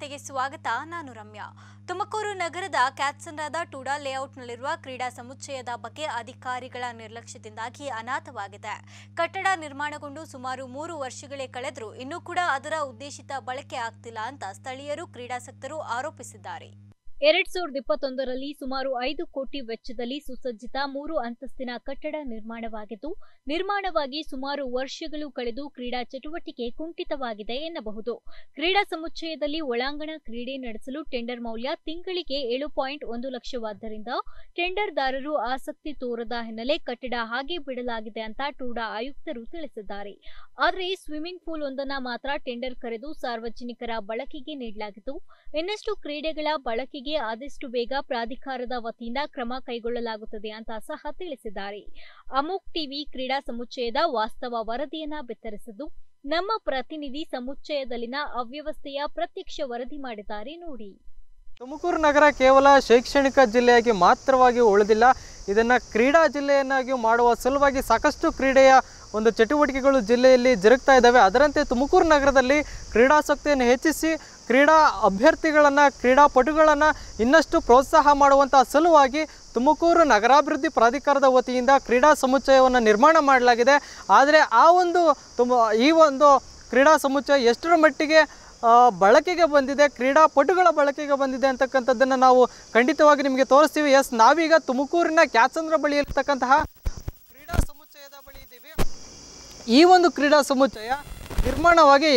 ವಾರ್ತೆಗೆ ಸ್ವಾಗತ. ನಾನು ರಮ್ಯಾ. ತುಮಕೂರು ನಗರದ ಕ್ಯಾತ್ಸಂದ್ರದ ಟೂಡಾ ಲೇಔಟ್ನಲ್ಲಿರುವ ಕ್ರೀಡಾ ಸಮುಚ್ಚಯದ ಬಗ್ಗೆ ಅಧಿಕಾರಿಗಳ ನಿರ್ಲಕ್ಷ್ಯದಿಂದಾಗಿ ಅನಾಥವಾಗಿದೆ. ಕಟ್ಟಡ ನಿರ್ಮಾಣಗೊಂಡು ಸುಮಾರು 3 ವರ್ಷಗಳೇ ಕಳೆದರೂ ಇನ್ನೂ ಕೂಡ ಅದರ ಉದ್ದೇಶಿತ ಬಳಕೆ ಆಗ್ತಿಲ್ಲ ಅಂತ ಸ್ಥಳೀಯರು ಕ್ರೀಡಾಸಕ್ತರು ಆರೋಪಿಸಿದ್ದಾರೆ. 2021ರಲ್ಲಿ ಸುಮಾರು 5 ಕೋಟಿ ವೆಚ್ಚದಲ್ಲಿ ಸುಸಜ್ಜಿತ 3 ಅಂತಸ್ತಿನ ಕಟ್ಟಡ ನಿರ್ಮಾಣವಾಗಿ ಸುಮಾರು ವರ್ಷಗಳು ಕಳೆದು ಕ್ರೀಡಾ ಚಟುವಟಿಕೆ ಕುಂಠಿತವಾಗಿದೆ ಎನ್ನಬಹುದು. ಕ್ರೀಡಾ ಸಮುಚ್ಚಯದಲ್ಲಿ ಒಳಾಂಗಣ ಕ್ರೀಡೆ ನಡೆಸಲು ಟೆಂಡರ್ ಮೌಲ್ಯ ತಿಂಗಳಿಗೆ 7.1 ಲಕ್ಷವಾದ್ದರಿಂದ ಟೆಂಡರ್ದಾರರು ಆಸಕ್ತಿ ತೋರದ ಹಿನ್ನೆಲೆ ಕಟ್ಟಡ ಹಾಗೆ ಬಿಡಲಾಗಿದೆ ಅಂತ ಟೂಡಾ ಆಯುಕ್ತರು ತಿಳಿಸಿದ್ದಾರೆ. ಆದರೆ ಸ್ವಿಮ್ಮಿಂಗ್ ಪೂಲ್ ಒಂದನ್ನ ಮಾತ್ರ ಟೆಂಡರ್ ಕರೆದು ಸಾರ್ವಜನಿಕರ ಬಳಕೆಗೆ ನೀಡಲಾಗಿದ್ದು, ಇನ್ನಷ್ಟು ಕ್ರೀಡೆಗಳ ಬಳಕೆಗೆ ಆದಷ್ಟು ಬೇಗ ಪ್ರಾಧಿಕಾರದ ವತಿಯಿಂದ ಕ್ರಮ ಕೈಗೊಳ್ಳಲಾಗುತ್ತದೆ ಅಂತ ಸಹ ತಿಳಿಸಿದ್ದಾರೆ. ಅಮೋಕ್ ಟಿವಿ ಕ್ರೀಡಾ ಸಮುಚ್ಚಯದ ವಾಸ್ತವ ವರದಿಯನ್ನ ಬಿತ್ತರಿಸಿದ್ದು, ನಮ್ಮ ಪ್ರತಿನಿಧಿ ಸಮುಚ್ಚಯದಲ್ಲಿನ ಅವ್ಯವಸ್ಥೆಯ ಪ್ರತ್ಯಕ್ಷ ವರದಿ ಮಾಡಿದ್ದಾರೆ ನೋಡಿ. ತುಮಕೂರು ನಗರ ಕೇವಲ ಶೈಕ್ಷಣಿಕ ಜಿಲ್ಲೆಯಾಗಿ ಮಾತ್ರವಾಗಿ ಉಳಿದಿಲ್ಲ, ಇದನ್ನು ಕ್ರೀಡಾ ಜಿಲ್ಲೆಯನ್ನಾಗಿ ಮಾಡುವ ಸಲುವಾಗಿ ಸಾಕಷ್ಟು ಕ್ರೀಡೆಯ ಒಂದು ಚಟುವಟಿಕೆಗಳು ಜಿಲ್ಲೆಯಲ್ಲಿ ಜರುಗ್ತಾ ಇದ್ದಾವೆ. ಅದರಂತೆ ತುಮಕೂರು ನಗರದಲ್ಲಿ ಕ್ರೀಡಾಸಕ್ತಿಯನ್ನು ಹೆಚ್ಚಿಸಿ ಕ್ರೀಡಾ ಅಭ್ಯರ್ಥಿಗಳನ್ನು ಕ್ರೀಡಾಪಟುಗಳನ್ನು ಇನ್ನಷ್ಟು ಪ್ರೋತ್ಸಾಹ ಮಾಡುವಂಥ ಸಲುವಾಗಿ ತುಮಕೂರು ನಗರಾಭಿವೃದ್ಧಿ ಪ್ರಾಧಿಕಾರದ ವತಿಯಿಂದ ಕ್ರೀಡಾ ಸಮುಚ್ಚಯವನ್ನು ನಿರ್ಮಾಣ ಮಾಡಲಾಗಿದೆ. ಆದರೆ ಈ ಒಂದು ಕ್ರೀಡಾ ಸಮುಚ್ಚಯ ಎಷ್ಟರ ಮಟ್ಟಿಗೆ ಬಳಕೆಗೆ ಬಂದಿದೆ, ಕ್ರೀಡಾಪಟುಗಳ ಬಳಕೆಗೆ ಬಂದಿದೆ ಅಂತಕ್ಕಂಥದ್ದನ್ನು ನಾವು ಖಂಡಿತವಾಗಿ ನಿಮಗೆ ತೋರಿಸ್ತೀವಿ. ನಾವೀಗ ತುಮಕೂರಿನ ಕ್ಯಾತ್ಸಂದ್ರ ಬಳಿ ಇರತಕ್ಕಂತಹ ಕ್ರೀಡಾ ಸಮುಚ್ಚಯದ ಬಳಿ ಇದ್ದೀವಿ. ಈ ಒಂದು ಕ್ರೀಡಾ ಸಮುಚ್ಚಯ ನಿರ್ಮಾಣವಾಗಿ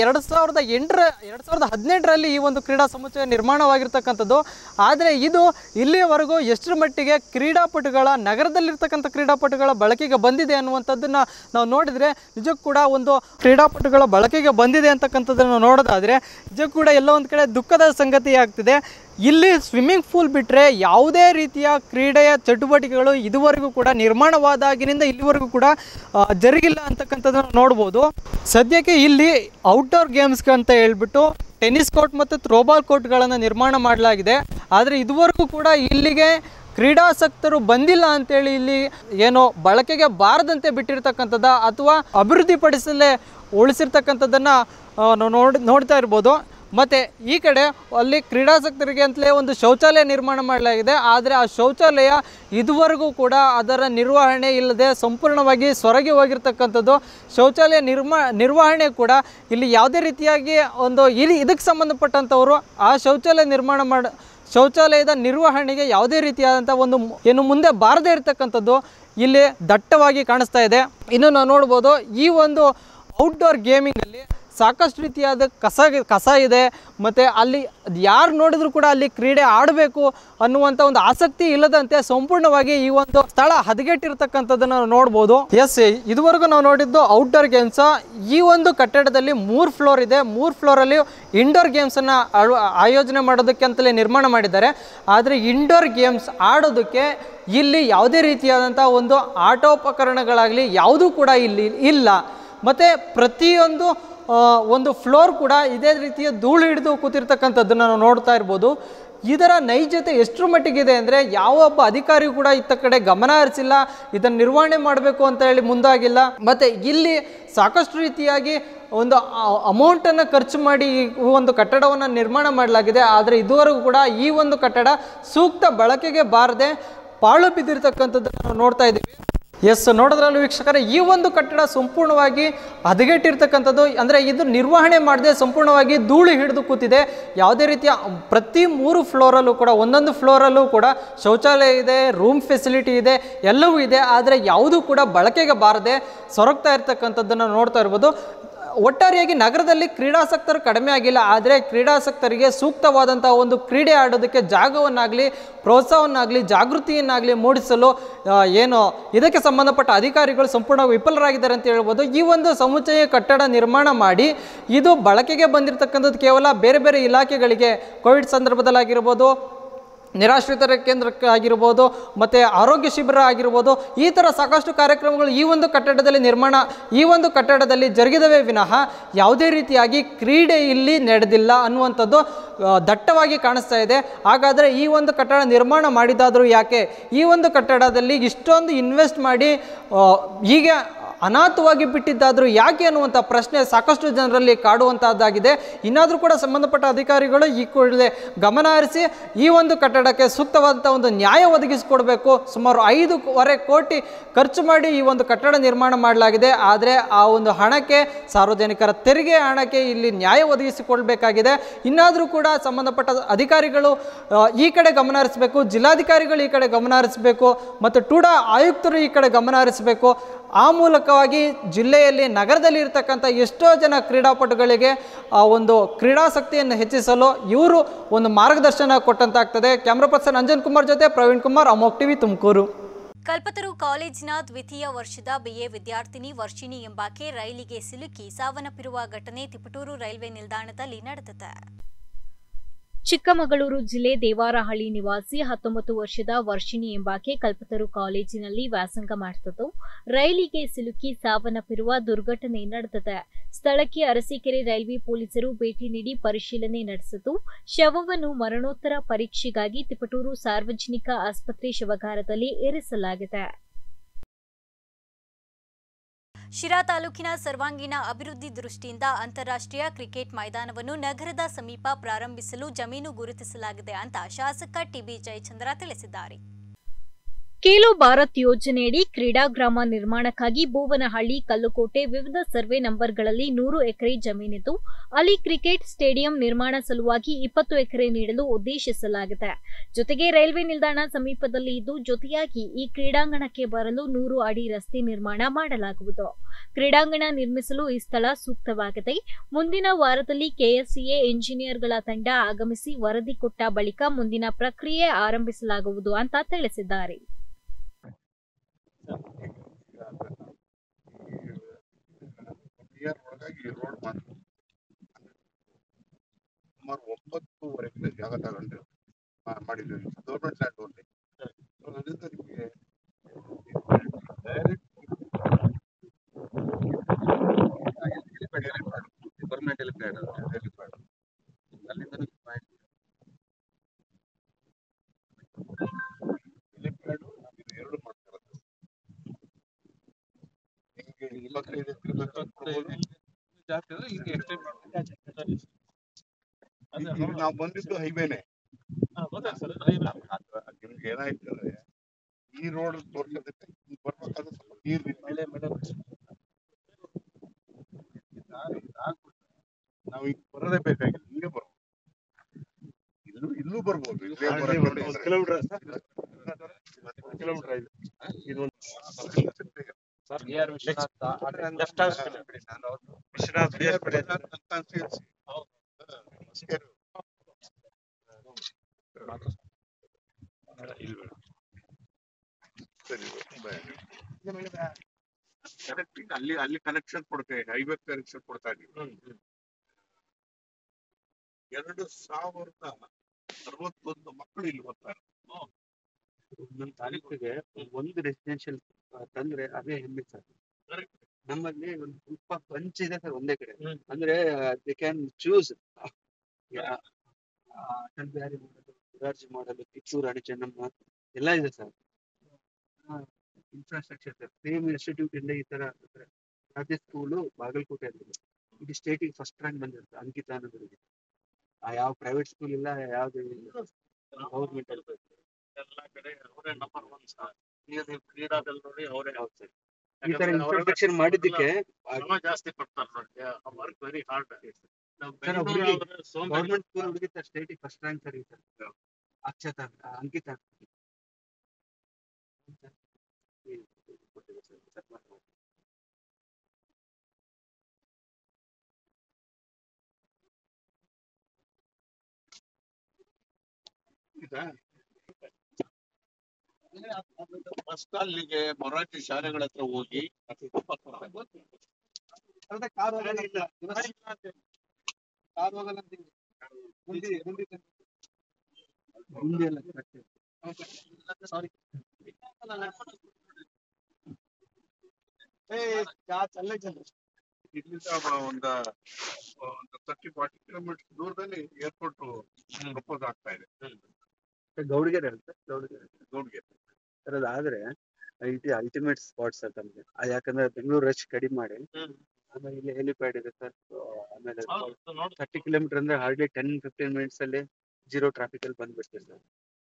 2018ರಲ್ಲಿ ಈ ಒಂದು ಕ್ರೀಡಾ ಸಮುಚ್ಚಯ ನಿರ್ಮಾಣವಾಗಿರ್ತಕ್ಕಂಥದ್ದು. ಆದರೆ ಇದು ಇಲ್ಲಿಯವರೆಗೂ ಎಷ್ಟರ ಮಟ್ಟಿಗೆ ನಗರದಲ್ಲಿರ್ತಕ್ಕಂಥ ಕ್ರೀಡಾಪಟುಗಳ ಬಳಕೆಗೆ ಬಂದಿದೆ ಅನ್ನುವಂಥದ್ದನ್ನು ನಾವು ನೋಡಿದರೆ ನಿಜಕ್ಕೂ ಕೂಡ ಒಂದು ಕ್ರೀಡಾಪಟುಗಳ ಬಳಕೆಗೆ ಬಂದಿದೆ ಅಂತಕ್ಕಂಥದ್ದನ್ನು ನೋಡೋದಾದರೆ ನಿಜಕ್ಕೂ ಕೂಡ ಎಲ್ಲೋ ಒಂದು ಕಡೆ ದುಃಖದ ಸಂಗತಿ ಆಗ್ತಿದೆ. ಇಲ್ಲಿ ಸ್ವಿಮ್ಮಿಂಗ್ ಪೂಲ್ ಬಿಟ್ಟರೆ ಯಾವುದೇ ರೀತಿಯ ಕ್ರೀಡೆಯ ಚಟುವಟಿಕೆಗಳು ಇದುವರೆಗೂ ಕೂಡ ನಿರ್ಮಾಣವಾದಾಗಿನಿಂದ ಇಲ್ಲಿವರೆಗೂ ಕೂಡ ಜರುಗಿಲ್ಲ ಅಂತಕ್ಕಂಥದ್ದನ್ನು ನೋಡ್ಬೋದು. ಸದ್ಯಕ್ಕೆ ಇಲ್ಲಿ ಔಟ್ಡೋರ್ ಗೇಮ್ಸ್ಗೆ ಅಂತ ಹೇಳ್ಬಿಟ್ಟು ಟೆನ್ನಿಸ್ ಕೋರ್ಟ್ ಮತ್ತು ಥ್ರೋಬಾಲ್ ಕೋರ್ಟ್ಗಳನ್ನು ನಿರ್ಮಾಣ ಮಾಡಲಾಗಿದೆ. ಆದರೆ ಇದುವರೆಗೂ ಕೂಡ ಇಲ್ಲಿಗೆ ಕ್ರೀಡಾಸಕ್ತರು ಬಂದಿಲ್ಲ ಅಂತೇಳಿ ಇಲ್ಲಿ ಏನೋ ಬಳಕೆಗೆ ಬಾರದಂತೆ ಬಿಟ್ಟಿರ್ತಕ್ಕಂಥದ್ದು ಅಥವಾ ಅಭಿವೃದ್ಧಿಪಡಿಸಲೇ ಉಳಿಸಿರ್ತಕ್ಕಂಥದ್ದನ್ನು ನೋಡ್ತಾ ಇರ್ಬೋದು. ಮತ್ತು ಈ ಕಡೆ ಅಲ್ಲಿ ಕ್ರೀಡಾಸಕ್ತರಿಗೆ ಅಂತಲೇ ಒಂದು ಶೌಚಾಲಯ ನಿರ್ಮಾಣ ಮಾಡಲಾಗಿದೆ. ಆದರೆ ಆ ಶೌಚಾಲಯ ಇದುವರೆಗೂ ಕೂಡ ಅದರ ನಿರ್ವಹಣೆ ಇಲ್ಲದೆ ಸಂಪೂರ್ಣವಾಗಿ ಸೊರಗಿ ಹೋಗಿರ್ತಕ್ಕಂಥದ್ದು. ಶೌಚಾಲಯ ನಿರ್ವಹಣೆ ಕೂಡ ಇಲ್ಲಿ ಯಾವುದೇ ರೀತಿಯಾಗಿ ಇದಕ್ಕೆ ಸಂಬಂಧಪಟ್ಟಂಥವರು ಆ ಶೌಚಾಲಯದ ನಿರ್ವಹಣೆಗೆ ಯಾವುದೇ ರೀತಿಯಾದಂಥ ಮುಂದೆ ಬಾರದೇ ಇರತಕ್ಕಂಥದ್ದು ಇಲ್ಲಿ ದಟ್ಟವಾಗಿ ಕಾಣಿಸ್ತಾ ಇದೆ. ಇನ್ನು ನಾವು ನೋಡ್ಬೋದು, ಈ ಒಂದು ಔಟ್ಡೋರ್ ಗೇಮಿಂಗಲ್ಲಿ ಸಾಕಷ್ಟು ರೀತಿಯಾದ ಕಸ ಇದೆ. ಮತ್ತು ಅಲ್ಲಿ ಯಾರು ನೋಡಿದ್ರು ಕೂಡ ಅಲ್ಲಿ ಕ್ರೀಡೆ ಆಡಬೇಕು ಅನ್ನುವಂಥ ಒಂದು ಆಸಕ್ತಿ ಇಲ್ಲದಂತೆ ಸಂಪೂರ್ಣವಾಗಿ ಈ ಒಂದು ಸ್ಥಳ ಹದಗೆಟ್ಟಿರ್ತಕ್ಕಂಥದ್ದನ್ನು ನಾವು ನೋಡ್ಬೋದು. ಇದುವರೆಗೂ ನಾವು ನೋಡಿದ್ದು ಔಟ್ಡೋರ್ ಗೇಮ್ಸ್. ಈ ಒಂದು ಕಟ್ಟಡದಲ್ಲಿ 3 ಫ್ಲೋರ್ ಇದೆ. 3 ಫ್ಲೋರಲ್ಲಿ ಇಂಡೋರ್ ಗೇಮ್ಸನ್ನು ಆಯೋಜನೆ ಮಾಡೋದಕ್ಕೆ ಅಂತಲೇ ನಿರ್ಮಾಣ ಮಾಡಿದ್ದಾರೆ. ಆದರೆ ಇಂಡೋರ್ ಗೇಮ್ಸ್ ಆಡೋದಕ್ಕೆ ಇಲ್ಲಿ ಯಾವುದೇ ರೀತಿಯಾದಂಥ ಒಂದು ಆಟೋಪಕರಣಗಳಾಗಲಿ ಯಾವುದೂ ಕೂಡ ಇಲ್ಲಿ ಇಲ್ಲ. ಮತ್ತು ಪ್ರತಿಯೊಂದು ಒಂದು ಫ್ಲೋರ್ ಕೂಡ ಇದೇ ರೀತಿಯ ಧೂಳು ಹಿಡಿದು ಕೂತಿರ್ತಕ್ಕಂಥದ್ದನ್ನು ನಾವು ನೋಡ್ತಾ ಇರ್ಬೋದು. ಇದರ ನೈಜತೆ ಎಷ್ಟರ ಮಟ್ಟಿಗಿದೆ ಅಂದರೆ ಯಾವೊಬ್ಬ ಅಧಿಕಾರಿಯೂ ಕೂಡ ಇತ್ತ ಕಡೆ ಗಮನ ಹರಿಸಿಲ್ಲ, ಇದನ್ನು ನಿರ್ವಹಣೆ ಮಾಡಬೇಕು ಅಂತ ಹೇಳಿ ಮುಂದಾಗಿಲ್ಲ. ಮತ್ತು ಇಲ್ಲಿ ಸಾಕಷ್ಟು ರೀತಿಯಾಗಿ ಒಂದು ಅಮೌಂಟನ್ನು ಖರ್ಚು ಮಾಡಿ ಈ ಒಂದು ಕಟ್ಟಡವನ್ನು ನಿರ್ಮಾಣ ಮಾಡಲಾಗಿದೆ. ಆದರೆ ಇದುವರೆಗೂ ಕೂಡ ಈ ಒಂದು ಕಟ್ಟಡ ಸೂಕ್ತ ಬಳಕೆಗೆ ಬಾರದೆ ಪಾಳು ಬಿದ್ದಿರ್ತಕ್ಕಂಥದ್ದನ್ನು ನಾವು ನೋಡ್ತಾ ಇದ್ದೀವಿ. ನೋಡೋದ್ರಲ್ಲೂ ವೀಕ್ಷಕರೇ, ಈ ಒಂದು ಕಟ್ಟಡ ಸಂಪೂರ್ಣವಾಗಿ ಹದಗೆಟ್ಟಿರ್ತಕ್ಕಂಥದ್ದು. ಅಂದರೆ ಇದು ನಿರ್ವಹಣೆ ಮಾಡದೆ ಸಂಪೂರ್ಣವಾಗಿ ಧೂಳು ಹಿಡಿದು ಕೂತಿದೆ. ಯಾವುದೇ ರೀತಿಯ ಪ್ರತಿ 3 ಫ್ಲೋರಲ್ಲೂ ಕೂಡ ಒಂದೊಂದು ಫ್ಲೋರಲ್ಲೂ ಕೂಡ ಶೌಚಾಲಯ ಇದೆ, ರೂಮ್ ಫೆಸಿಲಿಟಿ ಇದೆ, ಎಲ್ಲವೂ ಇದೆ. ಆದರೆ ಯಾವುದೂ ಕೂಡ ಬಳಕೆಗೆ ಬಾರದೆ ಸೊರಗ್ತಾ ಇರ್ತಕ್ಕಂಥದ್ದನ್ನು ನೋಡ್ತಾ ಇರ್ಬೋದು. ಒಟ್ಟಾರೆಯಾಗಿ ನಗರದಲ್ಲಿ ಕ್ರೀಡಾಸಕ್ತರು ಕಡಿಮೆ ಆಗಿಲ್ಲ. ಆದರೆ ಕ್ರೀಡಾಸಕ್ತರಿಗೆ ಸೂಕ್ತವಾದಂಥ ಒಂದು ಕ್ರೀಡೆ ಆಡೋದಕ್ಕೆ ಜಾಗವನ್ನಾಗಲಿ ಪ್ರೋತ್ಸಾಹವನ್ನಾಗಲಿ ಜಾಗೃತಿಯನ್ನಾಗಲಿ ಮೂಡಿಸಲು ಇದಕ್ಕೆ ಸಂಬಂಧಪಟ್ಟ ಅಧಿಕಾರಿಗಳು ಸಂಪೂರ್ಣವಾಗಿ ವಿಫಲರಾಗಿದ್ದಾರೆ ಅಂತ ಹೇಳ್ಬೋದು. ಈ ಒಂದು ಸಮುಚ್ಚಯ ಕಟ್ಟಡ ನಿರ್ಮಾಣ ಮಾಡಿ ಇದು ಬಳಕೆಗೆ ಬಂದಿರತಕ್ಕಂಥದ್ದು ಕೇವಲ ಬೇರೆ ಬೇರೆ ಇಲಾಖೆಗಳಿಗೆ, ಕೋವಿಡ್ ಸಂದರ್ಭದಲ್ಲಾಗಿರ್ಬೋದು, ನಿರಾಶ್ರಿತರ ಕೇಂದ್ರಕ್ಕೆ ಆಗಿರ್ಬೋದು, ಮತ್ತು ಆರೋಗ್ಯ ಶಿಬಿರ ಆಗಿರ್ಬೋದು, ಈ ಥರ ಸಾಕಷ್ಟು ಕಾರ್ಯಕ್ರಮಗಳು ಈ ಒಂದು ಕಟ್ಟಡದಲ್ಲಿ ಜರುಗಿದವೇ ವಿನಃ ಯಾವುದೇ ರೀತಿಯಾಗಿ ಕ್ರೀಡೆ ಇಲ್ಲಿ ನಡೆದಿಲ್ಲ ಅನ್ನುವಂಥದ್ದು ದಟ್ಟವಾಗಿ ಕಾಣಿಸ್ತಾ ಇದೆ. ಹಾಗಾದರೆ ಈ ಒಂದು ಕಟ್ಟಡ ನಿರ್ಮಾಣ ಮಾಡಿದಾದರೂ ಯಾಕೆ? ಈ ಒಂದು ಕಟ್ಟಡದಲ್ಲಿ ಇಷ್ಟೊಂದು ಇನ್ವೆಸ್ಟ್ ಮಾಡಿ ಹೀಗೆ ಅನಾಥವಾಗಿ ಬಿಟ್ಟಿದ್ದಾದರೂ ಯಾಕೆ ಅನ್ನುವಂಥ ಪ್ರಶ್ನೆ ಸಾಕಷ್ಟು ಜನರಲ್ಲಿ ಕಾಡುವಂಥದ್ದಾಗಿದೆ. ಇನ್ನಾದರೂ ಕೂಡ ಸಂಬಂಧಪಟ್ಟ ಅಧಿಕಾರಿಗಳು ಈ ಕೂಡಲೇ ಗಮನ ಹರಿಸಿ ಈ ಒಂದು ಕಟ್ಟಡಕ್ಕೆ ಸೂಕ್ತವಾದಂಥ ಒಂದು ನ್ಯಾಯ ಒದಗಿಸಿಕೊಡಬೇಕು. ಸುಮಾರು 5.25 ಕೋಟಿ ಖರ್ಚು ಮಾಡಿ ಈ ಒಂದು ಕಟ್ಟಡ ನಿರ್ಮಾಣ ಮಾಡಲಾಗಿದೆ. ಆದರೆ ಆ ಒಂದು ಹಣಕ್ಕೆ, ಸಾರ್ವಜನಿಕರ ತೆರಿಗೆ ಹಣಕ್ಕೆ ಇಲ್ಲಿ ನ್ಯಾಯ ಒದಗಿಸಿಕೊಳ್ಬೇಕಾಗಿದೆ. ಇನ್ನಾದರೂ ಕೂಡ ಸಂಬಂಧಪಟ್ಟ ಅಧಿಕಾರಿಗಳು ಈ ಕಡೆ ಗಮನ ಹರಿಸಬೇಕು, ಜಿಲ್ಲಾಧಿಕಾರಿಗಳು ಈ ಕಡೆ ಗಮನ ಹರಿಸಬೇಕು ಮತ್ತು ಟೂಡಾ ಆಯುಕ್ತರು ಈ ಕಡೆ ಗಮನ ಹರಿಸಬೇಕು. ಆ ಮೂಲಕವಾಗಿ ಜಿಲ್ಲೆಯಲ್ಲಿ, ನಗರದಲ್ಲಿ ಇರತಕ್ಕಂಥ ಎಷ್ಟೋ ಜನ ಕ್ರೀಡಾಪಟುಗಳಿಗೆ ಒಂದು ಕ್ರೀಡಾಸಕ್ತಿಯನ್ನು ಹೆಚ್ಚಿಸಲು ಇವರು ಒಂದು ಮಾರ್ಗದರ್ಶನ ಕೊಟ್ಟಂತಾಗ್ತದೆ. ಕ್ಯಾಮ್ರಾ ಪರ್ಸನ್ ಅಂಜನ್ ಕುಮಾರ್ ಜೊತೆ ಪ್ರವೀಣ್ ಕುಮಾರ್, ಅಮೋಕ್ ಟಿವಿ, ತುಮಕೂರು. ಕಲ್ಪತರು ಕಾಲೇಜಿನ ದ್ವಿತೀಯ ವರ್ಷದ BA ವಿದ್ಯಾರ್ಥಿನಿ ವರ್ಷಿಣಿ ಎಂಬಾಕೆ ರೈಲಿಗೆ ಸಿಲುಕಿ ಸಾವನ್ನಪ್ಪಿರುವ ಘಟನೆ ತಿಪಟೂರು ರೈಲ್ವೆ ನಿಲ್ದಾಣದಲ್ಲಿ ನಡೆದಿದೆ. ಚಿಕ್ಕಮಗಳೂರು ಜಿಲ್ಲೆ ದೇವಾರಹಳ್ಳಿ ನಿವಾಸಿ 19 ವರ್ಷದ ವರ್ಷಿಣಿ ಎಂಬಾಕೆ ಕಲ್ಪತರು ಕಾಲೇಜಿನಲ್ಲಿ ವ್ಯಾಸಂಗ ಮಾಡುತ್ತಿದ್ದು ರೈಲಿಗೆ ಸಿಲುಕಿ ಸಾವನ್ನಪ್ಪಿರುವ ದುರ್ಘಟನೆ ನಡೆದಿದೆ. ಸ್ಥಳಕ್ಕೆ ಅರಸೀಕೆರೆ ರೈಲ್ವೆ ಪೊಲೀಸರು ಭೇಟಿ ನೀಡಿ ಪರಿಶೀಲನೆ ನಡೆಸಿದ್ದು ಶವವನ್ನು ಮರಣೋತ್ತರ ಪರೀಕ್ಷೆಗಾಗಿ ತಿಪಟೂರು ಸಾರ್ವಜನಿಕ ಆಸ್ಪತ್ರೆ ಶವಾಗಾರದಲ್ಲಿ ಇರಿಸಲಾಗಿದೆ. ಶಿರಾ ತಾಲೂಕಿನ ಸರ್ವಾಂಗೀಣ ಅಭಿವೃದ್ಧಿ ದೃಷ್ಟಿಯಿಂದ ಅಂತಾರಾಷ್ಟ್ರೀಯ ಕ್ರಿಕೆಟ್ ಮೈದಾನವನ್ನು ನಗರದ ಸಮೀಪ ಪ್ರಾರಂಭಿಸಲು ಜಮೀನು ಗುರುತಿಸಲಾಗಿದೆ ಅಂತ ಶಾಸಕ ಟಿಬಿ ಜಯಚಂದ್ರ ತಿಳಿಸಿದ್ದಾರೆ. ಖೇಲೋ ಭಾರತ್ ಯೋಜನೆಯಡಿ ಕ್ರೀಡಾಗ್ರಾಮ ನಿರ್ಮಾಣಕ್ಕಾಗಿ ಬೋವನಹಳ್ಳಿ, ಕಲ್ಲುಕೋಟೆ ವಿವಿಧ ಸರ್ವೆ ನಂಬರ್ಗಳಲ್ಲಿ 100 ಎಕರೆ ಜಮೀನಿದ್ದು ಅಲ್ಲಿ ಕ್ರಿಕೆಟ್ ಸ್ಟೇಡಿಯಂ ನಿರ್ಮಾಣ ಸಲುವಾಗಿ 20 ಎಕರೆ ನೀಡಲು ಉದ್ದೇಶಿಸಲಾಗಿದೆ. ಜೊತೆಗೆ ರೈಲ್ವೆ ನಿಲ್ದಾಣ ಸಮೀಪದಲ್ಲಿ ಇದ್ದು ಜೊತೆಯಾಗಿ ಈ ಕ್ರೀಡಾಂಗಣಕ್ಕೆ ಬರಲು 100 ಅಡಿ ರಸ್ತೆ ನಿರ್ಮಾಣ ಮಾಡಲಾಗುವುದು. ಕ್ರೀಡಾಂಗಣ ನಿರ್ಮಿಸಲು ಈ ಸ್ಥಳ ಸೂಕ್ತವಾಗಿದೆ. ಮುಂದಿನ ವಾರದಲ್ಲಿ ಕೆಎಸ್ಸಿಎ ಇಂಜಿನಿಯರ್ಗಳ ತಂಡ ಆಗಮಿಸಿ ವರದಿ ಕೊಟ್ಟ ಬಳಿಕ ಮುಂದಿನ ಪ್ರಕ್ರಿಯೆ ಆರಂಭಿಸಲಾಗುವುದು ಅಂತ ತಿಳಿಸಿದ್ದಾರೆ. ಸುಮಾರು 9.5 ಎಕರೆ ಜಾಗ ತಗೊಂಡು ಮಾಡಿದ್ದೀವಿ. Government land only. ಅದರಿಂದ ನಿಮಗೆ ಡೈರೆಕ್ಟ್ ಗೌರ್ಮೆಂಟ್ ಹೆಲಿಪ್ಯಾಡ್ ಅಲ್ಲಿಂದ ಹೆಲಿಪ್ಯಾಡ್ ಎರಡು ಮಾಡ್ತಿರೋದು. ನಿಮಗೆ 25 ಎಕರೆ ಜಾಸ್ತಿ ಅಂದ್ರೆ ಈಗ ಎಕ್ಸ್ಟೆಂಡ್ ಮಾಡ್ತೀವಿ. ನಾವು ಬಂದಿದ್ದು ಹೈವೇನೆ. ನಿಮ್ಗೆ ಏನಾಯ್ತು ಅಂದ್ರೆ ಈ ರೋಡ್ ತೋರ್ಸೋದಕ್ಕೆ ಬರ್ಬೇಕಾದ್ರೆ ಸ್ವಲ್ಪ ನೀರು ನಾವು ಈಗ ಬರೋದೇ ಬೇಕಾಗಿಲ್ಲ, ಹಿಂಗೆ ಬರ್ಬೋದು. ಇಲ್ಲೂ ಬರ್ಬೋದು. ಕಿಲೋಮೀಟರ್ ಅಲ್ಲಿ ಕನೆಕ್ಷನ್ ಕೊಡ್ತೇವೆ, ಹೈವೇ ಕನೆಕ್ಷನ್ ಕೊಡ್ತಾ ಇದೀವಿ. 2061 ಮಕ್ಕಳು ಇಲ್ಲಿ ಬರ್ತಾರೆ. ಒಂದೊಂದು ತಾಲೂಕಿಗೆ ಒಂದು ರೆಸಿಡೆನ್ಶಿಯಲ್ ತಂದ್ರೆ ಅದೇ ಹೆಮ್ಮೆ ಸರ್. ನಮ್ಮಲ್ಲಿ ಒಂದು ಸ್ವಲ್ಪ ಬಂಚ್ ಇದೆ ಸರ್ ಒಂದೇ ಕಡೆ. ಅಂದ್ರೆ they can choose Atal Bihari ಮಾಡಲು, ಮುರಾರ್ಜಿ ಮಾಡಲು, ಕಿತ್ತೂರು ರಾಣಿ ಚೆನ್ನಮ್ಮ ಎಲ್ಲ ಇದೆ sir. Infrastructure sir. Same institute ಇಂದ ಈ ತರ ರಾಜ್ಯ ಸ್ಕೂಲು ಬಾಗಲಕೋಟೆ ಅಲ್ಲಿ ಇದು ಸ್ಟೇಟಿಗೆ ಫಸ್ಟ್ ರ್ಯಾಂಕ್ ಬಂದಿರುತ್ತೆ ಅಂಕಿತ ಅನ್ನೋದ್ರಿಗೆ. ಯಾವ ಪ್ರೈವೇಟ್ ಸ್ಕೂಲ್ ಇಲ್ಲ, ಯಾವ್ದು ಗೌರ್ಮೆಂಟ್ ಅಲ್ಲಿ ಎಲ್ಲ ಕಡೆ ಅವರೇ ನಂಬರ್ 1 ಸರ್. ಕ್ರೀಡಾದಲ್ಲಿ ನೋಡಿ ಅವರೇ. ಹೌದು ಸರ್. ಈ ತರ ಇನ್ಫ್ರಾಸ್ಟ್ರಕ್ಚರ್ ಮಾಡಿದ್ದಕ್ಕೆ ಜಾಸ್ತಿ ಕೊಡ್ತಾರೆ ನೋಡಿ. Work very hard. Government school ಹುಡುಗಿ ಸ್ಟೇಟಿಗೆ first rank sir. Akshata Ankita first ಅಲ್ಲಿಗೆ ಮೊರಾರ್ಜಿ ಶಾಲೆಗಳ ಹತ್ರ ಹೋಗಿ ಇಲ್ಲಿಂದ ಒಂದು 30-40 ಕಿಲೋಮೀಟರ್ ದೂರದಲ್ಲಿ ಏರ್ಪೋರ್ಟ್ ಪ್ರಪೋಸ್ ಆಗ್ತಾ ಇದೆ. ಗೌಡಿಗೆರೆ ಅಂತ ಗೌಡಿಗೆರೆ ಗೌಡ್ಗೆ ಸರ್. ಅದಾದ್ರೆ ಇದು ಅಲ್ಟಿಮೇಟ್ ಸ್ಪಾಟ್ ಸರ್ ನಮ್ಗೆ ಯಾಕಂದ್ರೆ ಬೆಂಗಳೂರು ರಶ್ ಕಡಿಮೆ ಮಾಡಿ ಆಮೇಲೆ ಇಲ್ಲಿ ಹೆಲಿಪ್ಯಾಡ್ ಇದೆ ಸರ್. ಆಮೇಲೆ 30 ಕಿಲೋಮೀಟರ್ ಅಂದ್ರೆ ಹಾರ್ಡ್ಲಿ 10-15 ಮಿನಿಟ್ಸ್ ಅಲ್ಲಿ 0 ಟ್ರಾಫಿಕ್ ಅಲ್ಲಿ ಬಂದ್ಬಿಡ್ತೀವಿ ಸರ್.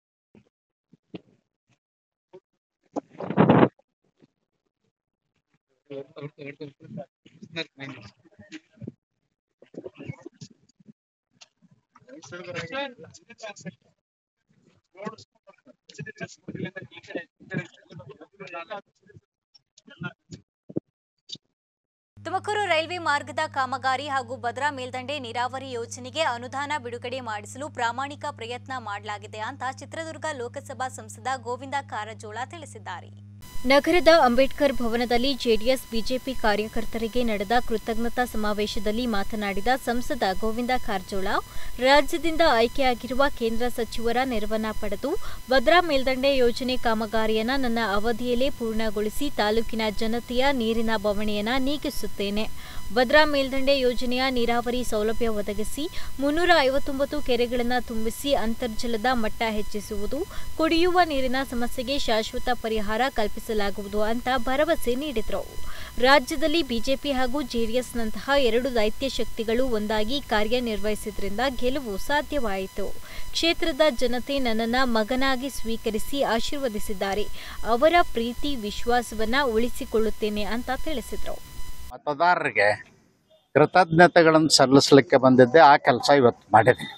ತುಮಕೂರು ರೈಲ್ವೆ ಮಾರ್ಗದ ಕಾಮಗಾರಿ ಹಾಗೂ ಭದ್ರಾ ಮೇಲ್ದಂಡೆ ನೀರಾವರಿ ಯೋಜನೆಗೆ ಅನುದಾನ ಬಿಡುಗಡೆ ಮಾಡಿಸಲು ಪ್ರಾಮಾಣಿಕ ಪ್ರಯತ್ನ ಮಾಡಲಾಗಿದೆ ಅಂತ ಚಿತ್ರದುರ್ಗ ಲೋಕಸಭಾ ಸಂಸದ ಗೋವಿಂದ ಕಾರಜೋಳ ತಿಳಿಸಿದ್ದಾರೆ. ನಗರದ ಅಂಬೇಡ್ಕರ್ ಭವನದಲ್ಲಿ ಜೆಡಿಎಸ್ ಬಿಜೆಪಿ ಕಾರ್ಯಕರ್ತರಿಗೆ ನಡೆದ ಕೃತಜ್ಞತಾ ಸಮಾವೇಶದಲ್ಲಿ ಮಾತನಾಡಿದ ಸಂಸದ ಗೋವಿಂದ ಕಾರಜೋಳ, ರಾಜ್ಯದಿಂದ ಆಯ್ಕೆಯಾಗಿರುವ ಕೇಂದ್ರ ಸಚಿವರ ನೆರವನ್ನ ಪಡೆದು ಭದ್ರಾ ಮೇಲ್ದಂಡೆ ಯೋಜನೆ ಕಾಮಗಾರಿಯನ್ನು ನನ್ನ ಅವಧಿಯಲ್ಲೇ ಪೂರ್ಣಗೊಳಿಸಿ ತಾಲೂಕಿನ ಜನತೆಯ ನೀರಿನ ಬವಣೆಯನ್ನು ನೀಗಿಸುತ್ತೇನೆ. ಭದ್ರಾ ಮೇಲ್ದಂಡೆ ಯೋಜನೆಯ ನೀರಾವರಿ ಸೌಲಭ್ಯ ಒದಗಿಸಿ 359 ಕೆರೆಗಳನ್ನು ತುಂಬಿಸಿ ಅಂತರ್ಜಲದ ಮಟ್ಟ ಹೆಚ್ಚಿಸುವುದು, ಕುಡಿಯುವ ನೀರಿನ ಸಮಸ್ಯೆಗೆ ಶಾಶ್ವತ ಪರಿಹಾರ ಕಲ್ಪಿಸಲಾಗುವುದು ಅಂತ ಭರವಸೆ ನೀಡಿದರು. ರಾಜ್ಯದಲ್ಲಿ ಬಿಜೆಪಿ ಹಾಗೂ ಜೆಡಿಎಸ್ನಂತಹ 2 ದೈತ್ಯ ಶಕ್ತಿಗಳು ಒಂದಾಗಿ ಕಾರ್ಯನಿರ್ವಹಿಸಿದ್ರಿಂದ ಗೆಲುವು ಸಾಧ್ಯವಾಯಿತು. ಕ್ಷೇತ್ರದ ಜನತೆ ನನ್ನನ್ನು ಮಗನಾಗಿ ಸ್ವೀಕರಿಸಿ ಆಶೀರ್ವದಿಸಿದ್ದಾರೆ. ಅವರ ಪ್ರೀತಿ ವಿಶ್ವಾಸವನ್ನ ಉಳಿಸಿಕೊಳ್ಳುತ್ತೇನೆ ಅಂತ ತಿಳಿಸಿದರು. ಮತದಾರರಿಗೆ ಕೃತಜ್ಞತೆಗಳನ್ನು ಸಲ್ಲಿಸಲಿಕ್ಕೆ ಬಂದಿದ್ದೆ. ಆ ಕೆಲಸ ಇವತ್ತು ಮಾಡಿದ್ದೀನಿ.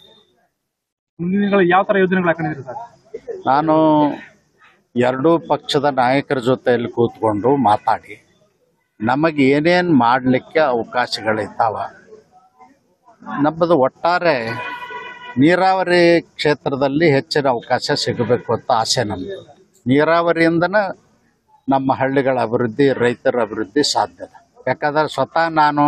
ಯಾವ ತರ ಯೋಜನೆಗಳು ಹಾಕೊಂಡಿದ್ದೀರಿ ಸರ್? ನಾನು 2 ಪಕ್ಷದ ನಾಯಕರ ಜೊತೆಯಲ್ಲಿ ಕೂತ್ಕೊಂಡು ಮಾತಾಡಿ ನಮಗೆ ಏನೇನು ಮಾಡಲಿಕ್ಕೆ ಅವಕಾಶಗಳಿದ್ದಾವ, ನಮ್ಮದು ಒಟ್ಟಾರೆ ನೀರಾವರಿ ಕ್ಷೇತ್ರದಲ್ಲಿ ಹೆಚ್ಚಿನ ಅವಕಾಶ ಸಿಗಬೇಕು ಅಂತ ಆಸೆ ನಮ್ಮದು. ನೀರಾವರಿಯಿಂದನೇ ನಮ್ಮ ಹಳ್ಳಿಗಳ ಅಭಿವೃದ್ಧಿ, ರೈತರ ಅಭಿವೃದ್ಧಿ ಸಾಧ್ಯದ. ಯಾಕಂದರೆ ಸ್ವತಃ ನಾನು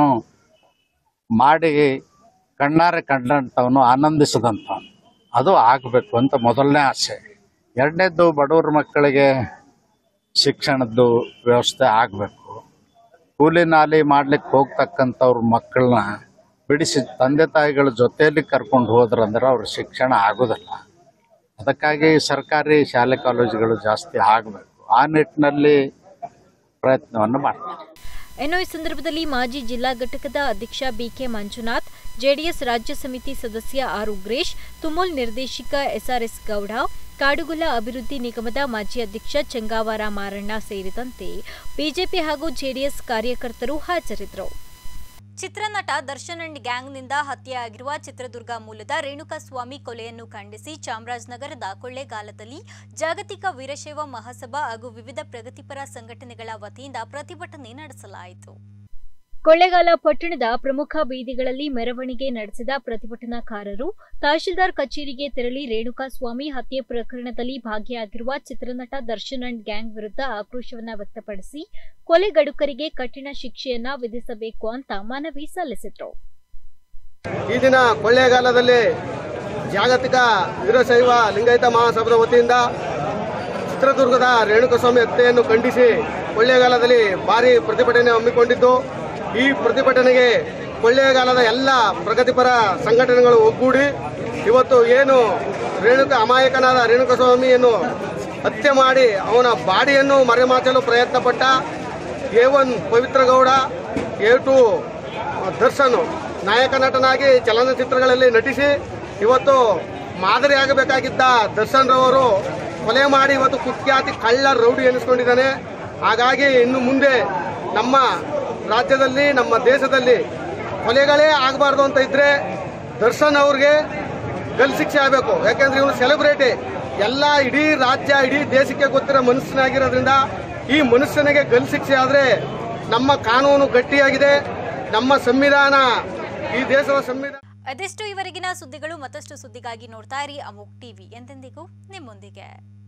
ಮಾಡಿ ಕಣ್ಣಾರೆ ಕಂಡಂಥವನು, ಆನಂದಿಸಿದಂಥವನು. ಅದು ಆಗಬೇಕು ಅಂತ ಮೊದಲನೇ ಆಸೆ. ಎರಡನೇದ್ದು ಬಡವ್ರ ಮಕ್ಕಳಿಗೆ ಶಿಕ್ಷಣದ್ದು ವ್ಯವಸ್ಥೆ ಆಗಬೇಕು. ಕೂಲಿ ನಾಲಿ ಮಾಡ್ಲಿಕ್ಕೆ ಹೋಗ್ತಕ್ಕಂಥವ್ರ ಮಕ್ಕಳನ್ನ ಬಿಡಿಸಿ ತಂದೆ ತಾಯಿಗಳ ಜೊತೆಯಲ್ಲಿ ಕರ್ಕೊಂಡು ಹೋದ್ರಂದ್ರೆ ಅವ್ರ ಶಿಕ್ಷಣ ಆಗೋದಿಲ್ಲ. ಅದಕ್ಕಾಗಿ ಸರ್ಕಾರಿ ಶಾಲೆ ಕಾಲೇಜುಗಳು ಜಾಸ್ತಿ ಆಗಬೇಕು. ಆ ನಿಟ್ಟಿನಲ್ಲಿ ಪ್ರಯತ್ನವನ್ನು ಮಾಡ್ತಾರೆ. ಇನ್ನು ಈ ಸಂದರ್ಭದಲ್ಲಿ ಮಾಜಿ ಜಿಲ್ಲಾ ಘಟಕದ ಅಧ್ಯಕ್ಷ ಬಿಕೆ ಮಂಜುನಾಥ್, ಜೆಡಿಎಸ್ ರಾಜ್ಯ ಸಮಿತಿ ಸದಸ್ಯ ಆರ್ ಉಗ್ರೇಶ್, ತುಮೂಲ್ ನಿರ್ದೇಶಕ ಎಸ್ಆರ್ಎಸ್ ಗೌಡ, ಕಾಡುಗೊಲ್ಲ ಅಭಿವೃದ್ಧಿ ನಿಗಮದ ಮಾಜಿ ಅಧ್ಯಕ್ಷ ಚಂಗಾವಾರ ಮಾರಣ್ಣ ಸೇರಿದಂತೆ ಬಿಜೆಪಿ ಹಾಗೂ ಜೆಡಿಎಸ್ ಕಾರ್ಯಕರ್ತರು ಹಾಜರಿದ್ದರು. ಚಿತ್ರನಟ ದರ್ಶನ್ ಅಂಡ್ ಗ್ಯಾಂಗ್ನಿಂದ ಹತ್ಯೆಯಾಗಿರುವ ಚಿತ್ರದುರ್ಗ ಮೂಲದ ರೇಣುಕಾಸ್ವಾಮಿ ಕೊಲೆಯನ್ನು ಖಂಡಿಸಿ ಚಾಮರಾಜನಗರದ ಕೊಳ್ಳೇಗಾಲದಲ್ಲಿ ಜಾಗತಿಕ ವೀರಶೈವ ಮಹಾಸಭಾ ಹಾಗೂ ವಿವಿಧ ಪ್ರಗತಿಪರ ಸಂಘಟನೆಗಳ ವತಿಯಿಂದ ಪ್ರತಿಭಟನೆ ನಡೆಸಲಾಯಿತು. ಕೊಳ್ಳೇಗಾಲ ಪಟ್ಟಣದ ಪ್ರಮುಖ ಬೀದಿಗಳಲ್ಲಿ ಮೆರವಣಿಗೆ ನಡೆಸಿದ ಪ್ರತಿಭಟನಾಕಾರರು ತಹಶೀಲ್ದಾರ್ ಕಚೇರಿಗೆ ತೆರಳಿ ರೇಣುಕಾಸ್ವಾಮಿ ಹತ್ಯೆ ಪ್ರಕರಣದಲ್ಲಿ ಭಾಗಿಯಾಗಿರುವ ಚಿತ್ರನಟ ದರ್ಶನ್ ಅಂಡ್ ಗ್ಯಾಂಗ್ ವಿರುದ್ಧ ಆಕ್ರೋಶವನ್ನ ವ್ಯಕ್ತಪಡಿಸಿ ಕೊಲೆಗಡುಕರಿಗೆ ಕಠಿಣ ಶಿಕ್ಷೆಯನ್ನ ವಿಧಿಸಬೇಕು ಅಂತ ಮನವಿ ಸಲ್ಲಿಸಿದರು. ಈ ದಿನ ಕೊಳ್ಳೇಗಾಲದಲ್ಲಿ ಜಾಗತಿಕ ವೀರಶೈವ ಲಿಂಗಾಯತ ಮಹಾಸಭಾದ ವತಿಯಿಂದ ಚಿತ್ರದುರ್ಗದ ರೇಣುಕಾಸ್ವಾಮಿ ಹತ್ಯೆಯನ್ನು ಖಂಡಿಸಿ ಕೊಳ್ಳೇಗಾಲದಲ್ಲಿ ಭಾರಿ ಪ್ರತಿಭಟನೆ ಹಮ್ಮಿಕೊಂಡಿದ್ದು, ಈ ಪ್ರತಿಭಟನೆಗೆ ಕೊಳ್ಳೇಗಾಲದ ಎಲ್ಲ ಪ್ರಗತಿಪರ ಸಂಘಟನೆಗಳು ಒಗ್ಗೂಡಿ ಇವತ್ತು ಏನು ಅಮಾಯಕನಾದ ರೇಣುಕಾಸ್ವಾಮಿಯನ್ನು ಹತ್ಯೆ ಮಾಡಿ ಅವನ ಬಾಡಿಯನ್ನು ಮರೆಮಾಚಲು ಪ್ರಯತ್ನ ಪಟ್ಟ A1 ಪವಿತ್ರ ಗೌಡ, A2 ದರ್ಶನ್ ನಾಯಕ ನಟನಾಗಿ ಚಲನಚಿತ್ರಗಳಲ್ಲಿ ನಟಿಸಿ ಇವತ್ತು ಮಾದರಿಯಾಗಬೇಕಾಗಿದ್ದ ದರ್ಶನ್ ರವರು ಕೊಲೆ ಮಾಡಿ ಇವತ್ತು ಕುಖ್ಯಾತಿ ಕಳ್ಳ ರೌಡಿ ಎನಿಸ್ಕೊಂಡಿದ್ದಾನೆ. ಹಾಗಾಗಿ ಇನ್ನು ಮುಂದೆ ನಮ್ಮ ರಾಜ್ಯದಲ್ಲಿ, ನಮ್ಮ ದೇಶದಲ್ಲಿ ಕೊಲೆಗಳೇ ಆಗಬಾರ್ದು ಅಂತ ಇದ್ರೆ ದರ್ಶನ್ ಅವ್ರಿಗೆ ಗಲ್ ಶಿಕ್ಷೆ ಆಗಬೇಕು. ಯಾಕೆಂದ್ರೆ ಇವನು ಸೆಲೆಬ್ರಿಟಿ, ಎಲ್ಲ ಇಡೀ ರಾಜ್ಯ, ಇಡೀ ದೇಶಕ್ಕೆ ಗೊತ್ತಿರೋ ಮನುಷ್ಯನಾಗಿರೋದ್ರಿಂದ ಈ ಮನುಷ್ಯನಿಗೆ ಗಲ್ ಶಿಕ್ಷೆ ಆದರೆ ನಮ್ಮ ಕಾನೂನು ಗಟ್ಟಿಯಾಗಿದೆ, ನಮ್ಮ ಸಂವಿಧಾನ, ಈ ದೇಶದ ಸಂವಿಧಾನ. ಅದೆಷ್ಟು ಇವರೆಗಿನ ಸುದ್ದಿಗಳು. ಮತ್ತಷ್ಟು ಸುದ್ದಿಗಾಗಿ ನೋಡ್ತಾ ಇರಿ ಅಮೋಕ್ ಟಿವಿ, ಎಂದೆಂದಿಗೂ ನಿಮ್ಮೊಂದಿಗೆ.